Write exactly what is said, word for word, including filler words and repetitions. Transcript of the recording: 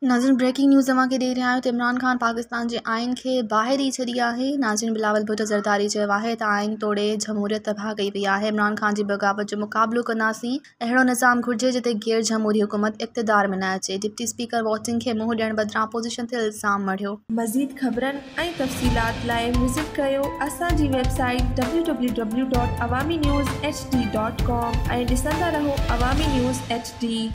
नाज़रीन breaking news तव्हांखे ॾेई रहिया आहियूं त इमरान ख़ान पाकिस्तान जे आइन खे ॿाहिरि ई छॾी आहे। नाज़रीन बिलावल भुट्टो ज़रदारी चयो आहे त आइन तोड़े जमहूरियत तबाह कई वई आहे। इमरान ख़ान जी बग़ावत जो मुक़ाबिलो कंदासीं। अहिड़ो निज़ाम घुरिजे जिते गैर जमहूरी हुकूमत इक़्तिदार में न अचे। डिप्टी स्पीकर वोटिंग खे मुंहुं ॾियण बदिरां अपोज़िशन ते इल्ज़ाम मढ़ियो। मज़ीद ख़बरनि ऐं तफ़सीलात लाइ विज़िट कयो असांजी website W W W dot Awami news HD dot डॉट कॉम ऐं ॾिसंदा रहो अवामी न्यूज़ एच डी।